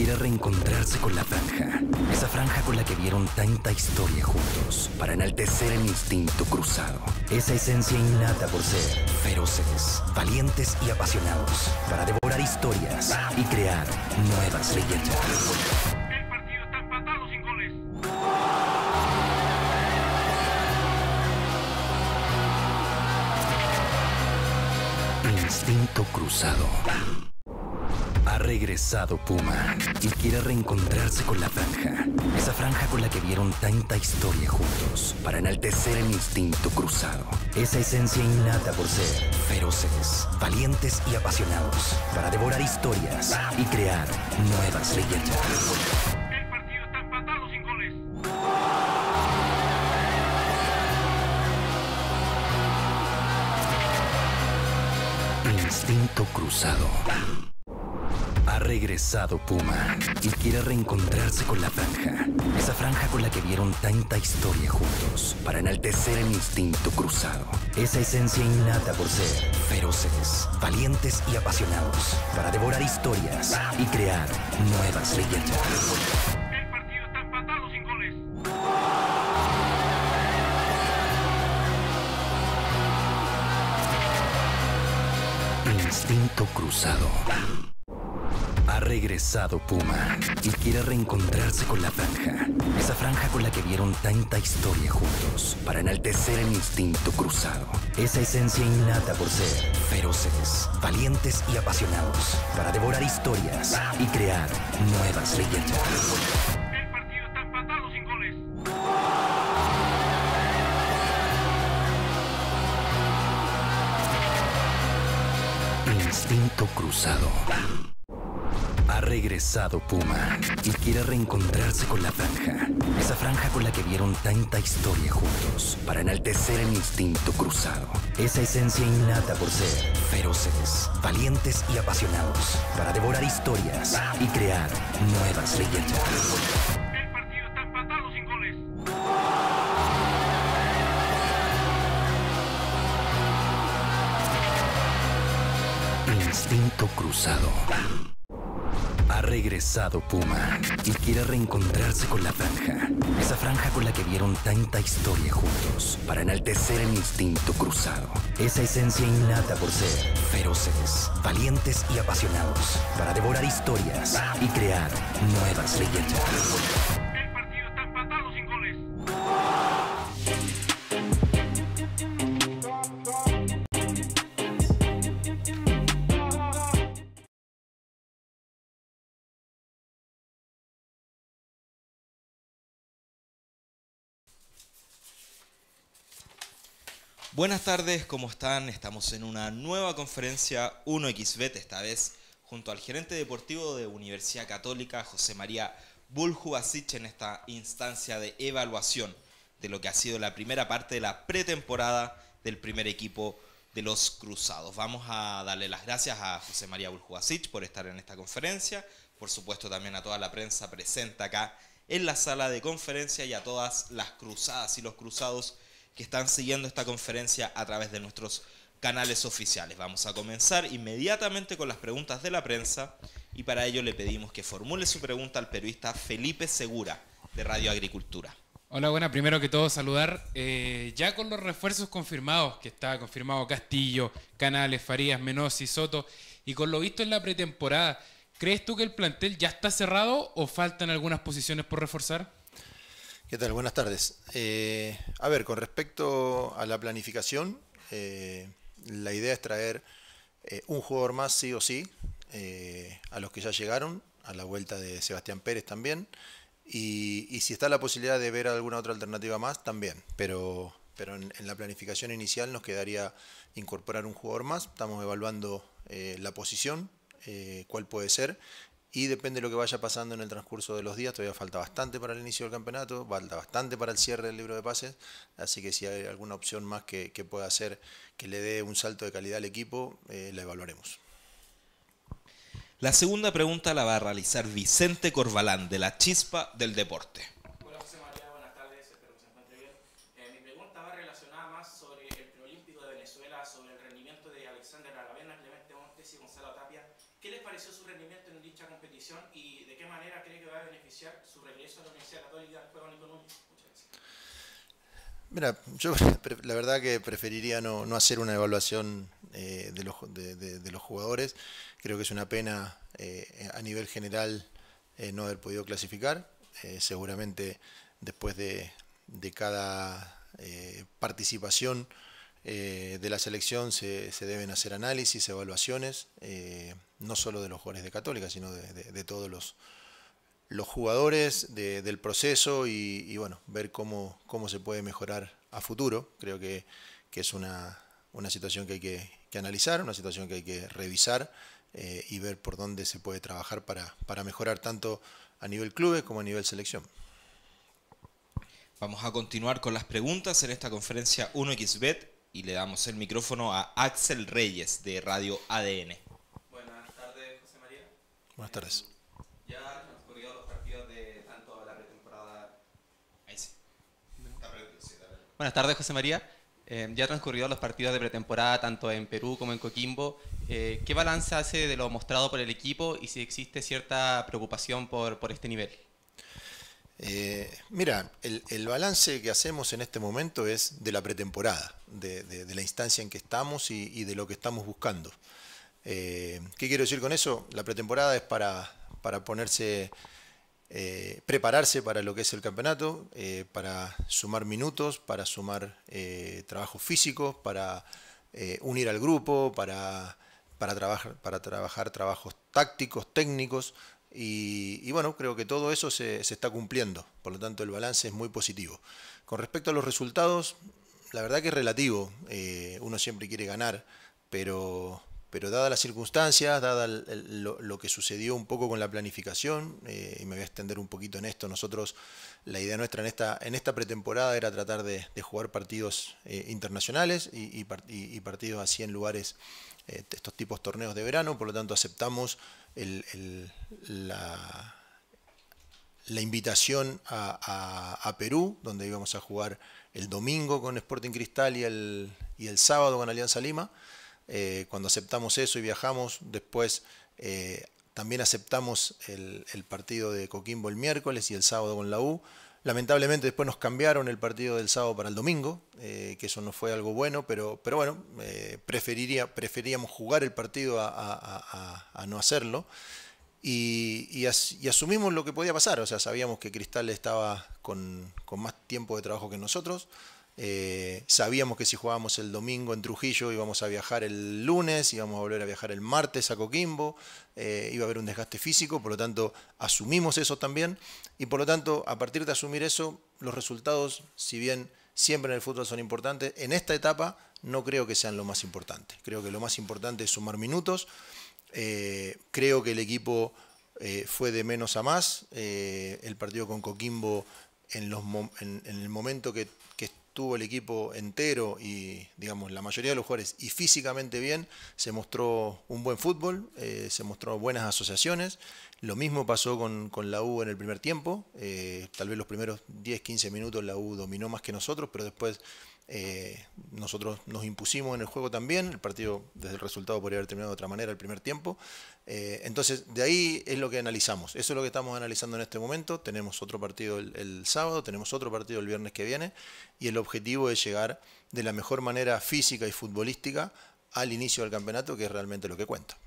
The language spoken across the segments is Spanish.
quiere reencontrarse con la franja. Esa franja con la que vieron tanta historia juntos, para enaltecer el instinto cruzado. Esa esencia innata por ser feroces, valientes y apasionados, para devorar historias y crear nuevas leyendas. El partido está empatado sin goles. Instinto cruzado. Ha regresado Puma y quiere reencontrarse con la franja. Esa franja con la que vieron tanta historia juntos, para enaltecer el instinto cruzado. Esa esencia innata por ser feroces, valientes y apasionados, para devorar historias y crear nuevas leyendas. El partido está empatado sin goles. Instinto cruzado. Ha regresado Puma y quiere reencontrarse con la franja. Esa franja con la que vieron tanta historia juntos, para enaltecer el instinto cruzado. Esa esencia innata por ser feroces, valientes y apasionados, para devorar historias y crear nuevas leyendas. El partido está empatado sin goles. Instinto cruzado. Ha regresado Puma y quiere reencontrarse con la franja. Esa franja con la que vieron tanta historia juntos, para enaltecer el instinto cruzado. Esa esencia innata por ser feroces, valientes y apasionados, para devorar historias y crear nuevas leyendas. El partido está empatado sin goles. Instinto cruzado. Ha regresado Puma y quiere reencontrarse con la franja. Esa franja con la que vieron tanta historia juntos, para enaltecer el instinto cruzado. Esa esencia innata por ser feroces, valientes y apasionados, para devorar historias y crear nuevas leyendas. El partido está empatado sin goles. Instinto cruzado. Ha regresado Puma y quiere reencontrarse con la franja. Esa franja con la que vieron tanta historia juntos, para enaltecer el instinto cruzado. Esa esencia innata por ser feroces, valientes y apasionados, para devorar historias y crear nuevas leyendas. El partido está empatado sin goles. Buenas tardes, ¿cómo están? Estamos en una nueva conferencia 1xBet, esta vez junto al gerente deportivo de Universidad Católica, José María Buljubasic, en esta instancia de evaluación de lo que ha sido la primera parte de la pretemporada del primer equipo de los Cruzados. Vamos a darle las gracias a José María Buljubasic por estar en esta conferencia, por supuesto también a toda la prensa presente acá en la sala de conferencia y a todas las cruzadas y los cruzados que están siguiendo esta conferencia a través de nuestros canales oficiales. Vamos a comenzar inmediatamente con las preguntas de la prensa y para ello le pedimos que formule su pregunta al periodista Felipe Segura de Radio Agricultura. Hola, buena. Primero que todo saludar ya con los refuerzos confirmados, que está confirmado Castillo, Canales, Farías, Menossi, Soto, y con lo visto en la pretemporada, ¿crees tú que el plantel ya está cerrado o faltan algunas posiciones por reforzar? ¿Qué tal? Buenas tardes. A ver, con respecto a la planificación, la idea es traer un jugador más sí o sí, a los que ya llegaron, a la vuelta de Sebastián Pérez también, y si está la posibilidad de ver alguna otra alternativa más, también, pero en la planificación inicial nos quedaría incorporar un jugador más. Estamos evaluando la posición, cuál puede ser, y depende de lo que vaya pasando en el transcurso de los días. Todavía falta bastante para el inicio del campeonato, falta bastante para el cierre del libro de pases, así que si hay alguna opción más que pueda hacer que le dé un salto de calidad al equipo, la evaluaremos. La segunda pregunta la va a realizar Vicente Corbalán, de La Chispa del Deporte. Hola José María, buenas tardes, espero que se encuentre bien. Mi pregunta va relacionada más sobre el preolímpico de Venezuela, sobre el rendimiento de Alexander Aravena, Clemente Montes y Gonzalo Tapia. ¿Qué les pareció su rendimiento en dicha competición y de qué manera manera cree que va a beneficiar su regreso a la Universidad Católica al juego Nico Núñez? Muchas gracias. Mira, yo la verdad que preferiría no hacer una evaluación de los jugadores. Creo que es una pena a nivel general no haber podido clasificar. Seguramente después de cada participación de la selección se deben hacer análisis, evaluaciones, no solo de los jugadores de Católica, sino de todos los jugadores, del proceso y bueno, ver cómo se puede mejorar a futuro. Creo que es una situación que hay que analizar, una situación que hay que revisar y ver por dónde se puede trabajar para mejorar tanto a nivel clubes como a nivel selección. Vamos a continuar con las preguntas en esta conferencia 1xBet y le damos el micrófono a Axel Reyes de Radio ADN. Buenas tardes, José María. Buenas tardes. Ya han transcurrido los partidos de tanto la pretemporada. Ahí sí. Está perdido, sí, dale. Buenas tardes, José María. Ya han transcurrido los partidos de pretemporada tanto en Perú como en Coquimbo. ¿Qué balance hace de lo mostrado por el equipo y si existe cierta preocupación por este nivel? Mira, el balance que hacemos en este momento es de la pretemporada, de la instancia en que estamos y de lo que estamos buscando. ¿Qué quiero decir con eso? La pretemporada es para ponerse, prepararse para lo que es el campeonato, para sumar minutos, para sumar trabajos físicos, para unir al grupo, para trabajar trabajos tácticos, técnicos. Y bueno, creo que todo eso se está cumpliendo, por lo tanto el balance es muy positivo. Con respecto a los resultados, la verdad que es relativo, uno siempre quiere ganar, pero dadas las circunstancias, dada lo que sucedió un poco con la planificación, y me voy a extender un poquito en esto, nosotros, la idea nuestra en esta pretemporada era tratar de jugar partidos internacionales y partidos así en lugares, estos tipos torneos de verano, por lo tanto aceptamos la invitación a Perú, donde íbamos a jugar el domingo con Sporting Cristal y el sábado con Alianza Lima. Cuando aceptamos eso y viajamos, después también aceptamos el partido de Coquimbo el miércoles y el sábado con la U. Lamentablemente después nos cambiaron el partido del sábado para el domingo, que eso no fue algo bueno, pero bueno, preferíamos jugar el partido a no hacerlo. Y asumimos lo que podía pasar, o sea, sabíamos que Cristal estaba con más tiempo de trabajo que nosotros. Sabíamos que si jugábamos el domingo en Trujillo íbamos a viajar el lunes, íbamos a volver a viajar el martes a Coquimbo, iba a haber un desgaste físico, por lo tanto asumimos eso también y por lo tanto a partir de asumir eso los resultados, si bien siempre en el fútbol son importantes, en esta etapa no creo que sean lo más importante. Creo que lo más importante es sumar minutos. Creo que el equipo fue de menos a más. El partido con Coquimbo en el momento que estuvo el equipo entero y digamos la mayoría de los jugadores y físicamente bien, se mostró un buen fútbol, se mostró buenas asociaciones. Lo mismo pasó con la U en el primer tiempo. Tal vez los primeros 10-15 minutos la U dominó más que nosotros, pero después nosotros nos impusimos en el juego también. El partido desde el resultado podría haber terminado de otra manera el primer tiempo. Entonces de ahí es lo que analizamos. Eso es lo que estamos analizando en este momento. Tenemos otro partido el sábado, tenemos otro partido el viernes que viene y el objetivo es llegar de la mejor manera física y futbolística al inicio del campeonato, que es realmente lo que cuenta.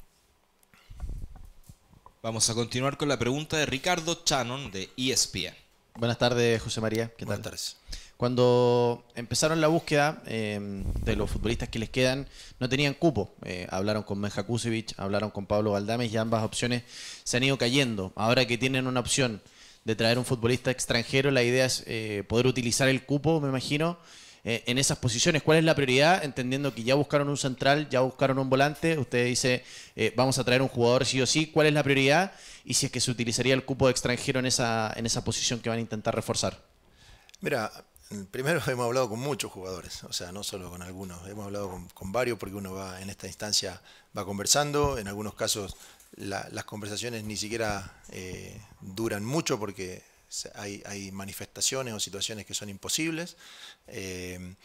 Vamos a continuar con la pregunta de Ricardo Shannon de ESPN. Buenas tardes, José María. ¿Qué tal? Buenas tardes. Cuando empezaron la búsqueda de los futbolistas que les quedan, no tenían cupo. Hablaron con Menja Kusevich, hablaron con Pablo Galdames y ambas opciones se han ido cayendo. Ahora que tienen una opción de traer un futbolista extranjero, la idea es poder utilizar el cupo, me imagino, en esas posiciones. ¿Cuál es la prioridad? Entendiendo que ya buscaron un central, ya buscaron un volante. Usted dice, vamos a traer un jugador sí o sí. ¿Cuál es la prioridad? Y si es que se utilizaría el cupo de extranjero en esa posición que van a intentar reforzar. Mira, primero hemos hablado con muchos jugadores, o sea, no solo con algunos, hemos hablado con varios porque uno va en esta instancia va conversando, en algunos casos las conversaciones ni siquiera duran mucho porque hay manifestaciones o situaciones que son imposibles.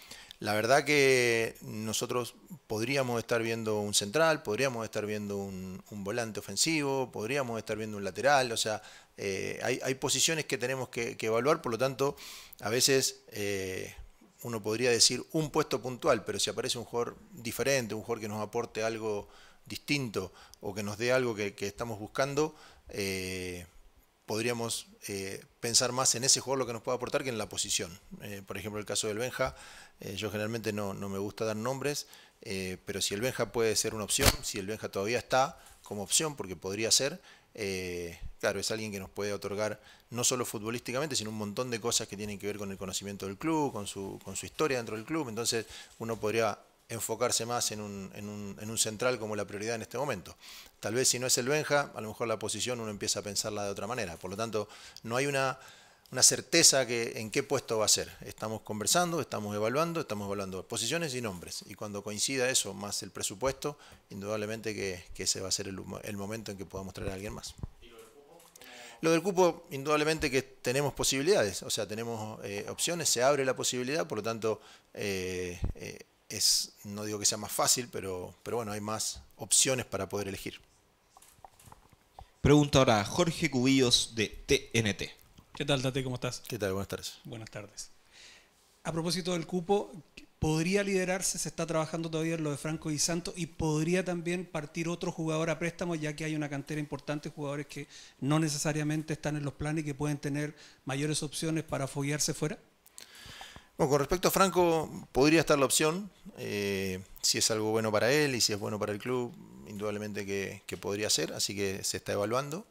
La verdad que nosotros podríamos estar viendo un central, podríamos estar viendo un volante ofensivo, podríamos estar viendo un lateral, o sea, hay posiciones que tenemos que evaluar, por lo tanto, a veces uno podría decir un puesto puntual, pero si aparece un jugador diferente, un jugador que nos aporte algo distinto o que nos dé algo que estamos buscando, podríamos pensar más en ese jugador lo que nos puede aportar que en la posición. Por ejemplo, el caso del Benja, yo generalmente no me gusta dar nombres, pero si el Benja puede ser una opción, si el Benja todavía está como opción, porque podría ser, claro, es alguien que nos puede otorgar no solo futbolísticamente, sino un montón de cosas que tienen que ver con el conocimiento del club, con su historia dentro del club. Entonces uno podría enfocarse más en un central como la prioridad en este momento. Tal vez si no es el Benja, a lo mejor la posición uno empieza a pensarla de otra manera. Por lo tanto, no hay una certeza en qué puesto va a ser. Estamos conversando, estamos evaluando posiciones y nombres. Y cuando coincida eso más el presupuesto, indudablemente que ese va a ser el momento en que podamos traer a alguien más. Lo del cupo, indudablemente que tenemos posibilidades, o sea, tenemos opciones, se abre la posibilidad, por lo tanto, no digo que sea más fácil, pero bueno, hay más opciones para poder elegir. Pregunta ahora a Jorge Cubillos de TNT. ¿Qué tal, Tate? ¿Cómo estás? ¿Qué tal? Buenas tardes. Buenas tardes. A propósito del cupo, ¿podría liderarse? Se está trabajando todavía en lo de Franco y Santos y podría también partir otro jugador a préstamo, ya que hay una cantera importante de jugadores que no necesariamente están en los planes y que pueden tener mayores opciones para foguearse fuera. Bueno, con respecto a Franco, podría estar la opción, si es algo bueno para él y si es bueno para el club, indudablemente que podría ser, así que se está evaluando.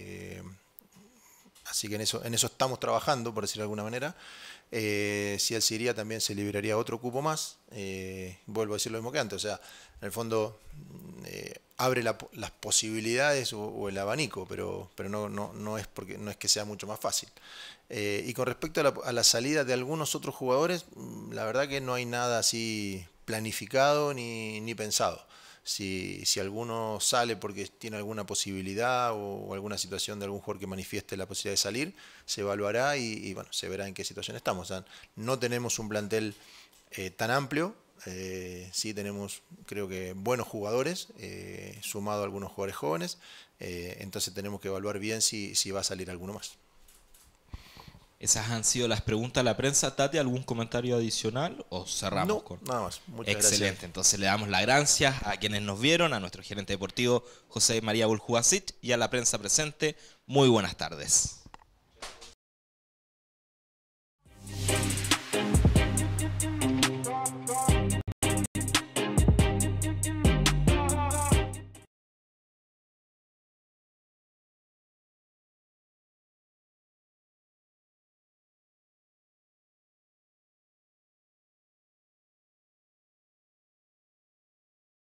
Así que en eso estamos trabajando, por decirlo de alguna manera. Si él se iría, también se liberaría otro cupo más. Vuelvo a decir lo mismo que antes, o sea, en el fondo abre las posibilidades o el abanico, pero no es que sea mucho más fácil. Y con respecto a la salida de algunos otros jugadores, la verdad que no hay nada así planificado ni pensado. Si alguno sale porque tiene alguna posibilidad o alguna situación de algún jugador que manifieste la posibilidad de salir, se evaluará y bueno, se verá en qué situación estamos. O sea, no tenemos un plantel tan amplio, sí tenemos, creo que, buenos jugadores, sumado a algunos jugadores jóvenes, entonces tenemos que evaluar bien si va a salir alguno más. Esas han sido las preguntas a la prensa. Tati, ¿algún comentario adicional o cerramos? No, con... nada más. Muchas Excelente. gracias. Entonces le damos las gracias a quienes nos vieron, a nuestro gerente deportivo José María Buljubasic y a la prensa presente. Muy buenas tardes.